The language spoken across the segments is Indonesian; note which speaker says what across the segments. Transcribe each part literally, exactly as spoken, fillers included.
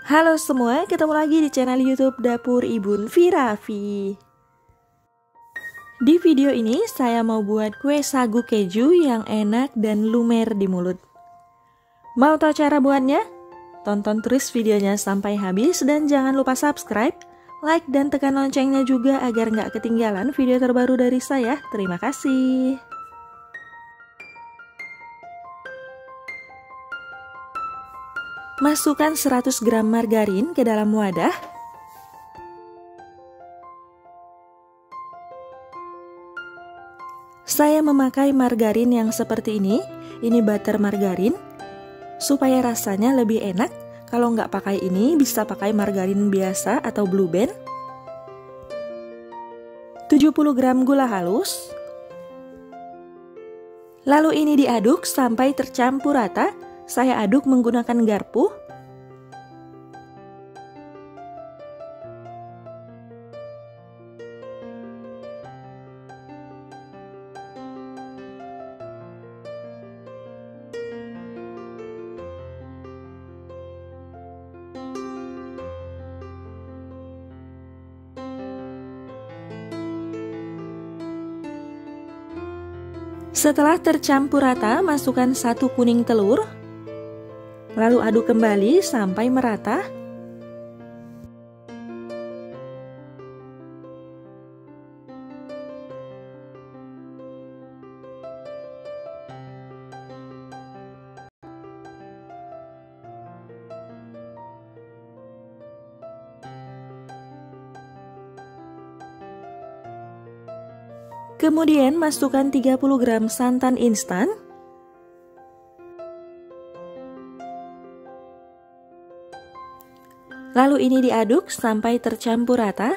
Speaker 1: Halo semua, ketemu lagi di channel YouTube Dapur Ibu Viravi. Di video ini saya mau buat kue sagu keju yang enak dan lumer di mulut. Mau tahu cara buatnya? Tonton terus videonya sampai habis dan jangan lupa subscribe, like dan tekan loncengnya juga agar nggak ketinggalan video terbaru dari saya. Terima kasih. Masukkan seratus gram margarin ke dalam wadah. Saya memakai margarin yang seperti ini, ini butter margarin, supaya rasanya lebih enak. Kalau nggak pakai ini, bisa pakai margarin biasa atau Blue Band. tujuh puluh gram gula halus. Lalu ini diaduk sampai tercampur rata. Saya aduk menggunakan garpu. Setelah tercampur rata, masukkan satu kuning telur. Lalu aduk kembali sampai merata. Kemudian masukkan tiga puluh gram santan instan. Lalu ini diaduk sampai tercampur rata.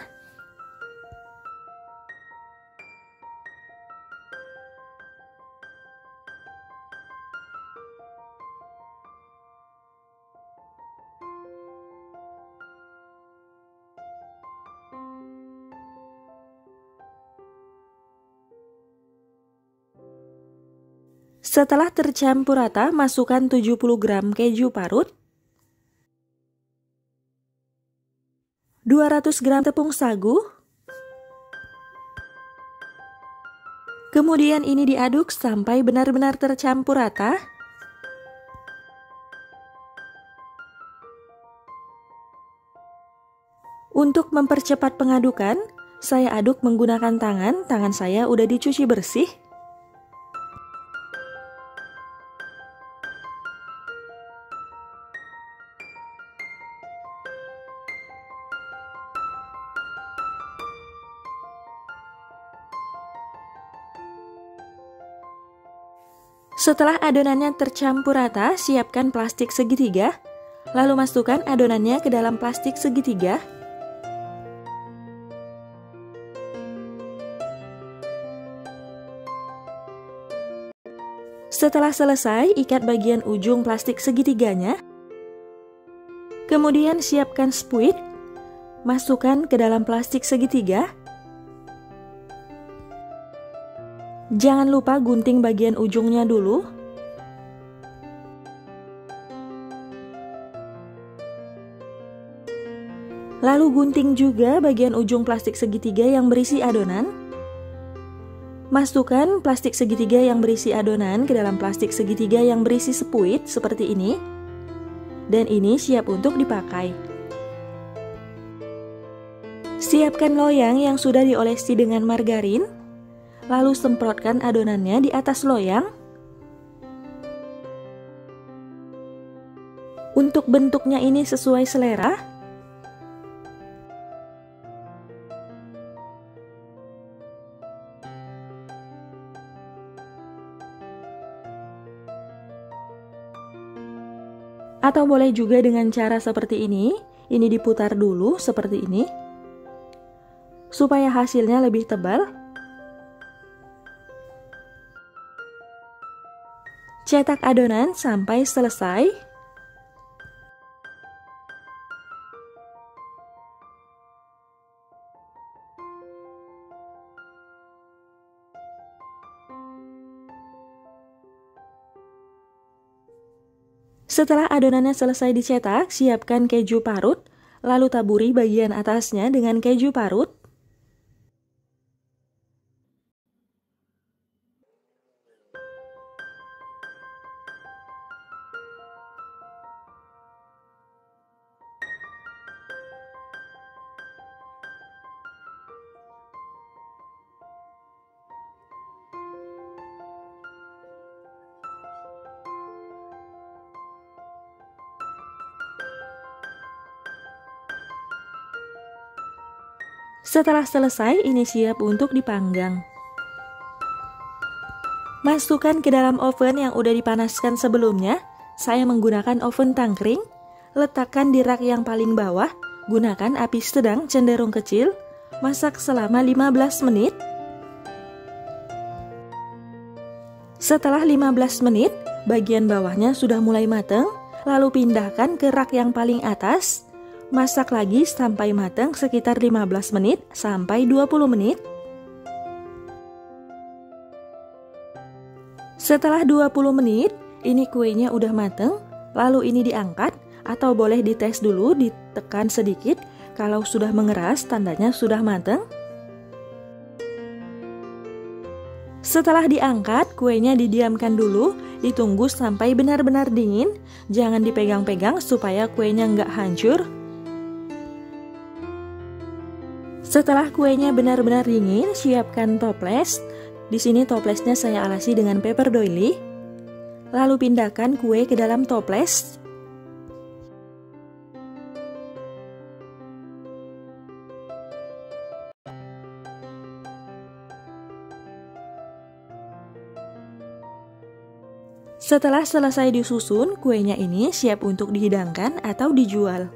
Speaker 1: Setelah tercampur rata, masukkan tujuh puluh gram keju parut. dua ratus gram tepung sagu. Kemudian ini diaduk sampai benar-benar tercampur rata. Untuk mempercepat pengadukan, saya aduk menggunakan tangan. Tangan saya udah dicuci bersih. Setelah adonannya tercampur rata, siapkan plastik segitiga. Lalu masukkan adonannya ke dalam plastik segitiga. Setelah selesai, ikat bagian ujung plastik segitiganya. Kemudian siapkan spuit. Masukkan ke dalam plastik segitiga. Jangan lupa gunting bagian ujungnya dulu. Lalu gunting juga bagian ujung plastik segitiga yang berisi adonan. Masukkan plastik segitiga yang berisi adonan ke dalam plastik segitiga yang berisi spuit seperti ini. Dan ini siap untuk dipakai. Siapkan loyang yang sudah diolesi dengan margarin. Lalu semprotkan adonannya di atas loyang. Untuk bentuknya ini sesuai selera. Atau boleh juga dengan cara seperti ini. Ini diputar dulu seperti ini. Supaya hasilnya lebih tebal. Cetak adonan sampai selesai. Setelah adonannya selesai dicetak, siapkan keju parut, lalu taburi bagian atasnya dengan keju parut. Setelah selesai, ini siap untuk dipanggang. Masukkan ke dalam oven yang udah dipanaskan sebelumnya. Saya menggunakan oven tangkring. Letakkan di rak yang paling bawah. Gunakan api sedang cenderung kecil. Masak selama lima belas menit. Setelah lima belas menit, bagian bawahnya sudah mulai matang. Lalu pindahkan ke rak yang paling atas. Masak lagi sampai matang sekitar lima belas menit sampai dua puluh menit. Setelah dua puluh menit, ini kuenya udah matang. Lalu ini diangkat atau boleh dites dulu, ditekan sedikit. Kalau sudah mengeras, tandanya sudah matang. Setelah diangkat, kuenya didiamkan dulu, ditunggu sampai benar-benar dingin. Jangan dipegang-pegang supaya kuenya nggak hancur. Setelah kuenya benar-benar dingin, siapkan toples. Di sini toplesnya saya alasi dengan paper doily. Lalu pindahkan kue ke dalam toples. Setelah selesai disusun, kuenya ini siap untuk dihidangkan atau dijual.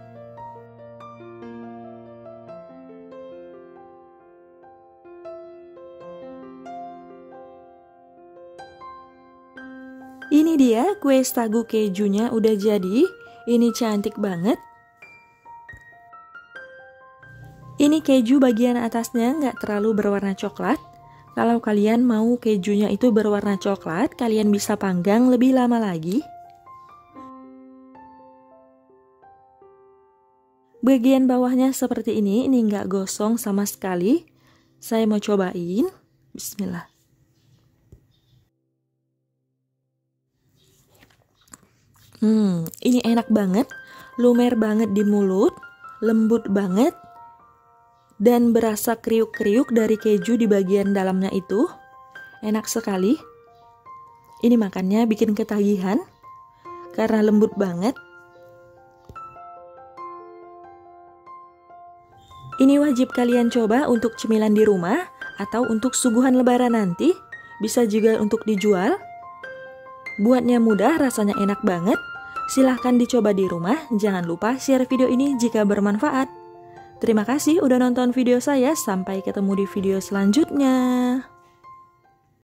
Speaker 1: Ini dia kue sagu kejunya udah jadi. Ini cantik banget. Ini keju bagian atasnya nggak terlalu berwarna coklat. Kalau kalian mau kejunya itu berwarna coklat, kalian bisa panggang lebih lama lagi. Bagian bawahnya seperti ini, ini nggak gosong sama sekali. Saya mau cobain. Bismillah. Hmm, ini enak banget, lumer banget di mulut, lembut banget, dan berasa kriuk-kriuk dari keju di bagian dalamnya itu. Enak sekali. Ini makannya bikin ketagihan, karena lembut banget. Ini wajib kalian coba untuk cemilan di rumah, atau untuk suguhan lebaran nanti, bisa juga untuk dijual. Buatnya mudah, rasanya enak banget. Silahkan dicoba di rumah, jangan lupa share video ini jika bermanfaat. Terima kasih udah nonton video saya, sampai ketemu di video selanjutnya.